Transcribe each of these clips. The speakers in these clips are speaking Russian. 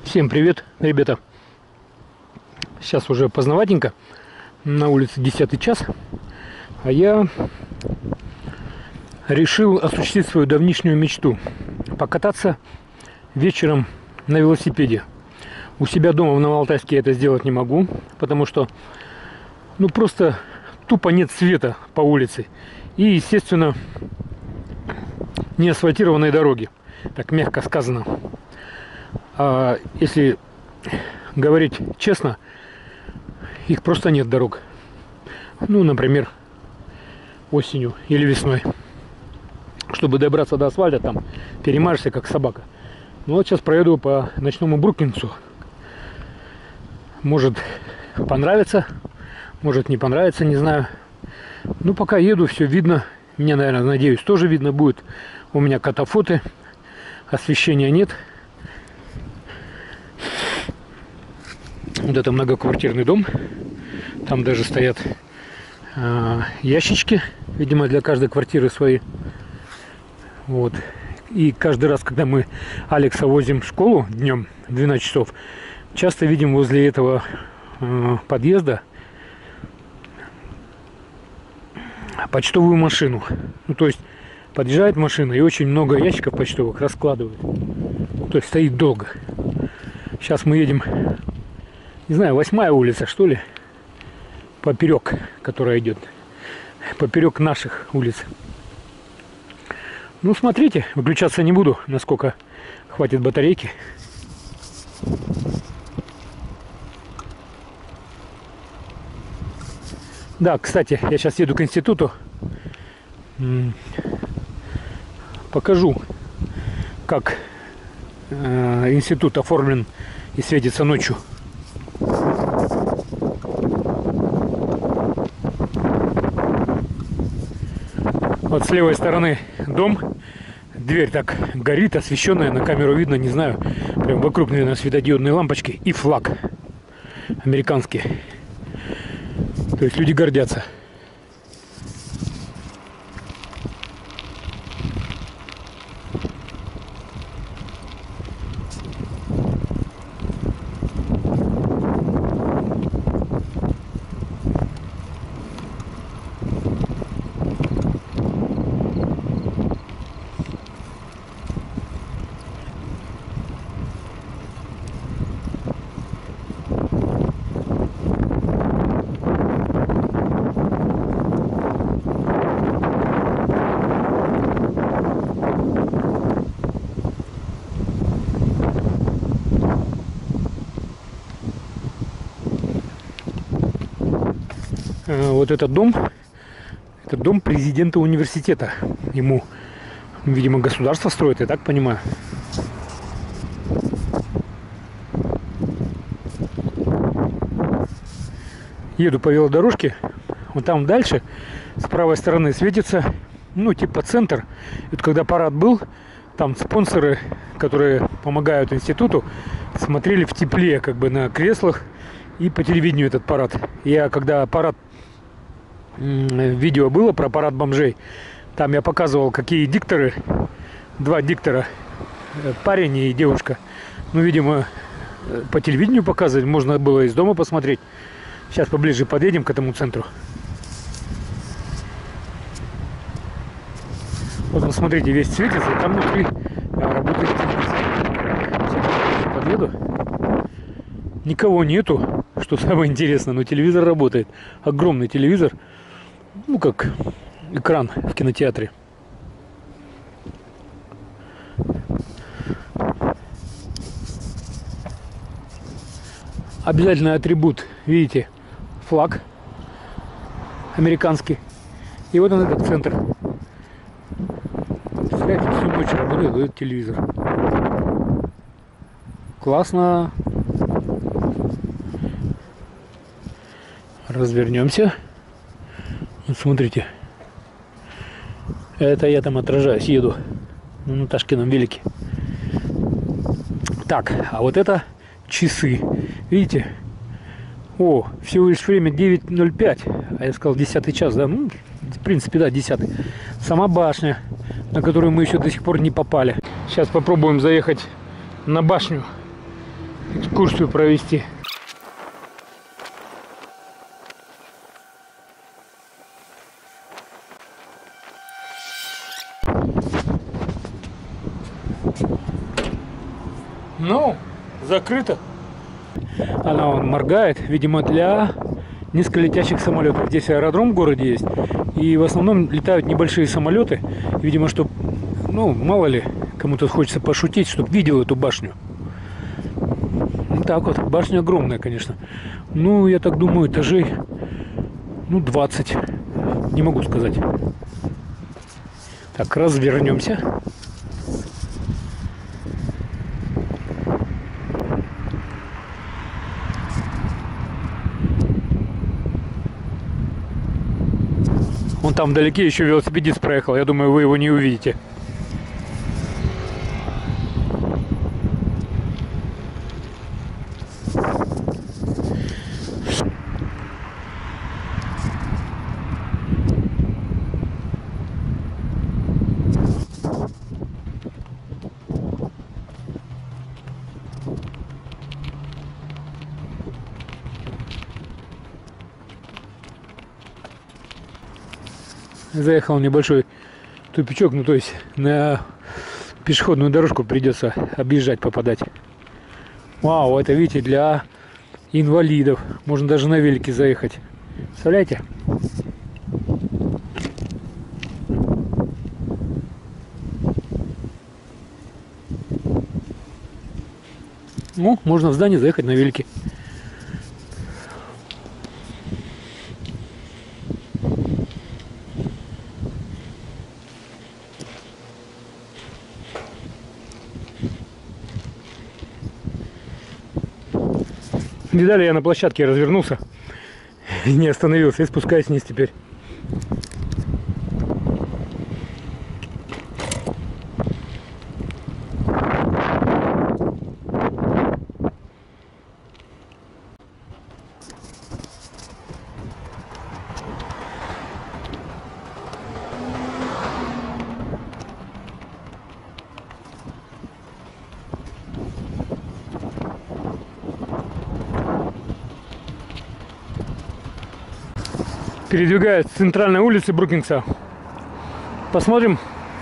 Всем привет, ребята. Сейчас уже поздноватенько. На улице 10 час. А я решил осуществить свою давнишнюю мечту. Покататься вечером на велосипеде. У себя дома в Новоалтайске я это сделать не могу. Потому что, просто тупо нет света по улице. И, естественно, не асфальтированные дороги. Так мягко сказано. А если говорить честно, их просто нет дорог. Например, осенью или весной. Чтобы добраться до асфальта, там перемажешься как собака. Вот сейчас проеду по ночному Бруклинцу. Может понравится, может не понравится, не знаю. Пока еду, все видно. Мне, наверное, надеюсь, тоже видно будет. У меня катафоты, освещения нет. Вот это многоквартирный дом. Там даже стоят ящички, видимо, для каждой квартиры свои. Вот. И каждый раз, когда мы Алекса возим в школу днем в 12 часов, часто видим возле этого подъезда почтовую машину. То есть подъезжает машина и очень много ящиков почтовых раскладывает. То есть стоит долго. Сейчас мы едем, не знаю, 8-я улица, что ли, поперек, которая идет, поперек наших улиц. Смотрите, выключаться не буду, насколько хватит батарейки. Да, кстати, я сейчас еду к институту. Покажу, как институт оформлен и светится ночью. Вот с левой стороны дом, дверь так горит, освещенная, на камеру видно, не знаю, прям вокруг, наверное, светодиодные лампочки и флаг американский. То есть люди гордятся. Вот этот дом президента университета. Ему, видимо, государство строит, я так понимаю. Еду по велодорожке. Вот там дальше, с правой стороны, светится, типа центр. Это когда парад был, там спонсоры, которые помогают институту, смотрели в тепле, как бы на креслах, и по телевидению этот парад. Я когда видео было про парад бомжей, там я показывал, какие дикторы, 2 диктора, парень и девушка. Видимо, по телевидению показывать, можно было из дома посмотреть. Сейчас поближе подъедем к этому центру. Вот посмотрите, весь светится, и там внутри работает телевизор. Сейчас подъеду. Никого нету, что самое интересное, но телевизор работает. Огромный телевизор. Как экран в кинотеатре. Обязательный атрибут, видите, флаг американский. И вот он, этот центр. Представляете, всю ночь работает этот телевизор. Классно. Развернемся. Вот смотрите. Это я там отражаюсь, еду на Ташкином велике. Так, а вот это часы. Видите? О, всего лишь время 9:05. А я сказал 10 час, да? В принципе, да, 10. Сама башня, на которую мы еще до сих пор не попали. Сейчас попробуем заехать на башню. экскурсию провести. Ну, закрыто. Она вон моргает, видимо, для низколетящих самолетов. Здесь аэродром в городе есть, и в основном летают небольшие самолеты. Видимо, чтобы, ну, мало ли, кому-то хочется пошутить, чтобы видел эту башню. Вот так вот, башня огромная, конечно. Ну, я так думаю, этажей, ну, 20. Не могу сказать. Так, развернемся. Вон там вдалеке еще велосипедист проехал. Я думаю, вы его не увидите. Заехал в небольшой тупичок, ну то есть на пешеходную дорожку придется объезжать, попадать. Вау, это, видите, для инвалидов. Можно даже на велике заехать. Представляете? Ну, можно в здание заехать на велике. Видали, я на площадке развернулся и не остановился, и спускаюсь вниз теперь. Передвигаюсь с центральной улицы Брукингса. Посмотрим.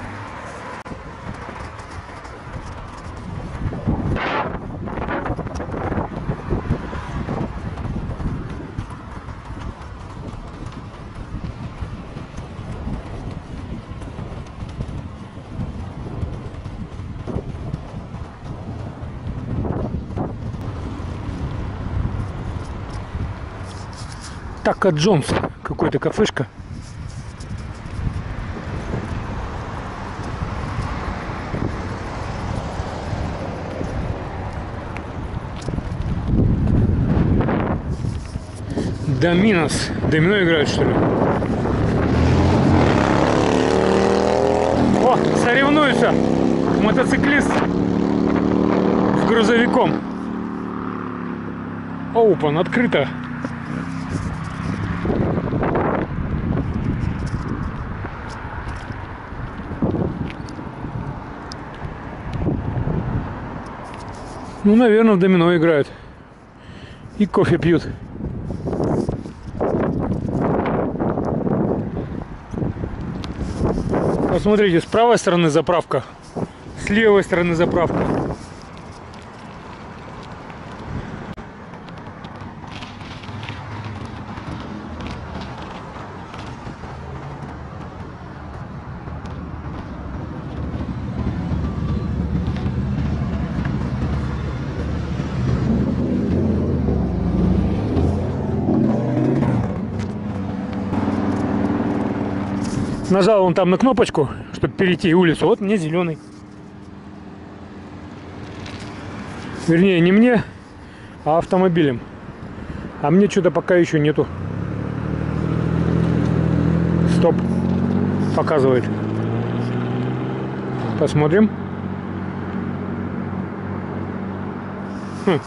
Така Джонс, какой-то кафешка. Доминос. Домино играют, что ли? О, соревнуются мотоциклист с грузовиком. Open, открыто. Ну, наверное, в домино играют. И кофе пьют. Посмотрите, с правой стороны заправка, с левой стороны заправка. Нажал он там на кнопочку, чтобы перейти улицу. Вот мне зеленый. Вернее, не мне, а автомобилем. А мне что-то пока еще нету. Стоп. Показывает. Посмотрим. Хм.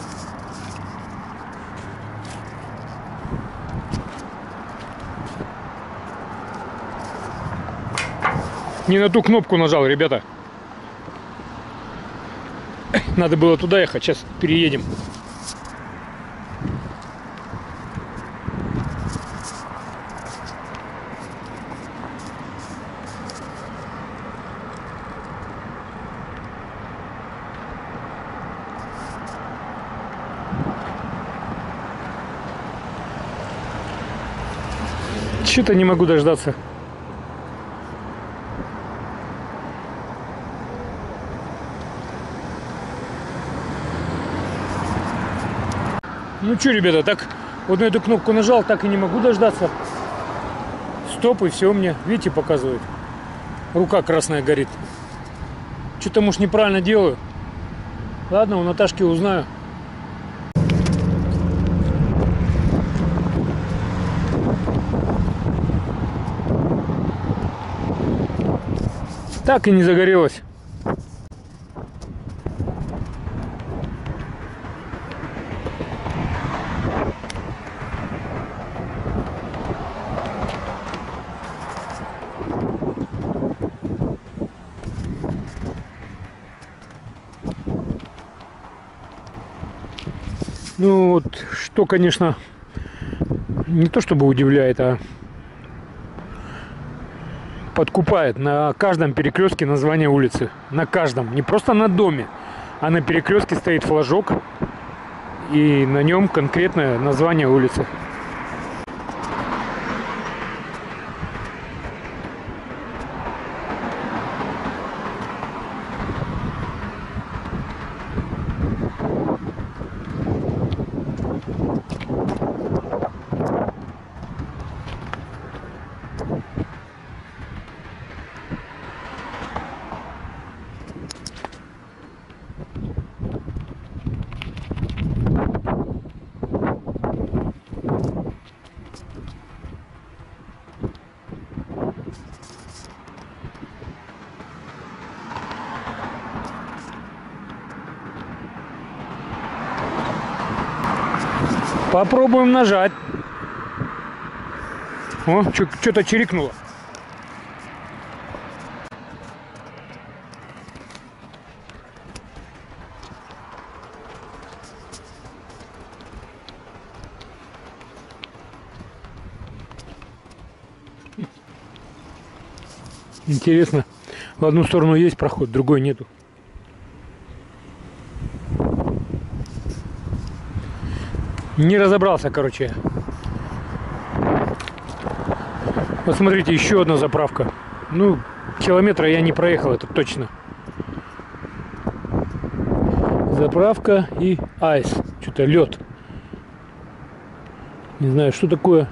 Не на ту кнопку нажал, ребята. Надо было туда ехать, сейчас переедем. Что-то не могу дождаться. Ну что, ребята, так вот на эту кнопку нажал, так и не могу дождаться. Стоп, и все мне, видите, показывает. Рука красная горит. Что-то, может, неправильно делаю. Ладно, у Наташки узнаю. Так и не загорелась. Ну вот, что, конечно, не то чтобы удивляет, а подкупает. На каждом перекрестке название улицы. На каждом. Не просто на доме, а на перекрестке стоит флажок. И на нем конкретное название улицы. Попробуем нажать. О, что-то чирикнуло. Интересно, в одну сторону есть проход, в другой нету. Не разобрался, короче. Вот смотрите, еще одна заправка. Ну, километра я не проехал, это точно. Заправка и айс. Что-то лед. Не знаю, что такое.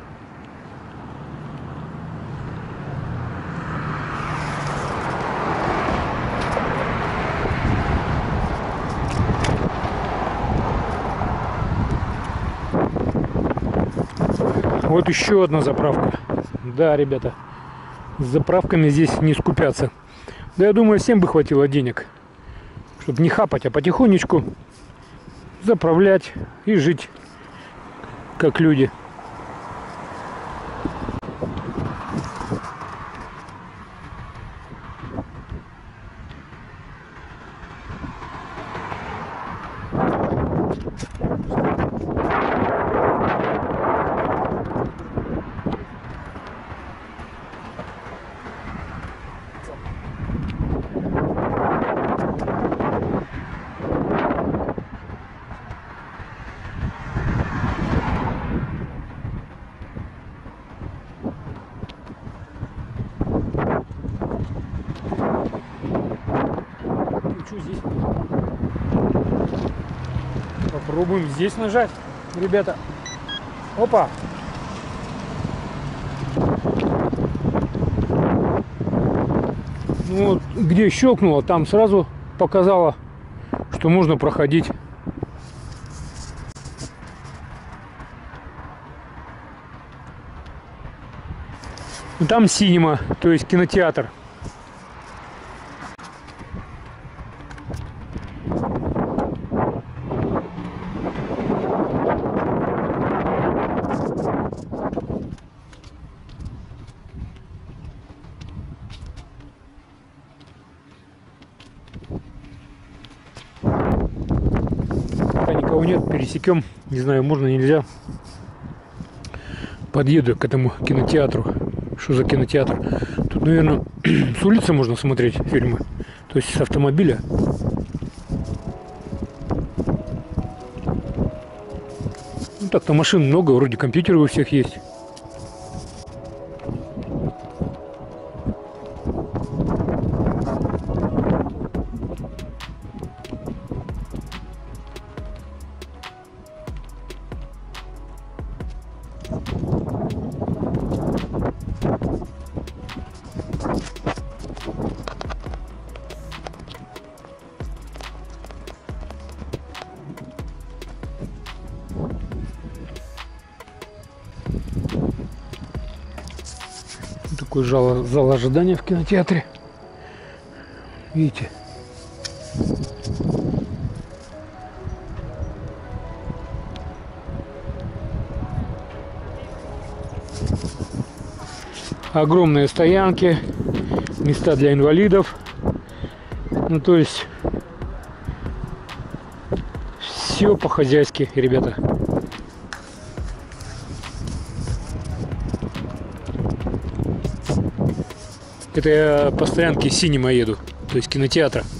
Вот еще одна заправка. Да, ребята, с заправками здесь не скупятся. Да, я думаю, всем бы хватило денег, чтобы не хапать, а потихонечку заправлять и жить как люди. Здесь попробуем здесь нажать, ребята. Опа. Ну вот, где щелкнуло, там сразу показало, что можно проходить. Там синема, то есть кинотеатр. нет, пересекем. Не знаю, можно, нельзя. Подъеду к этому кинотеатру. Что за кинотеатр? Тут, наверное, с улицы можно смотреть фильмы. То есть с автомобиля. Ну так-то машин много, вроде компьютеры у всех есть. Такой зал ожидания в кинотеатре. Видите? Огромные стоянки, места для инвалидов. Ну, то есть все по-хозяйски, ребята. Это я по стоянке Синема еду, то есть кинотеатра.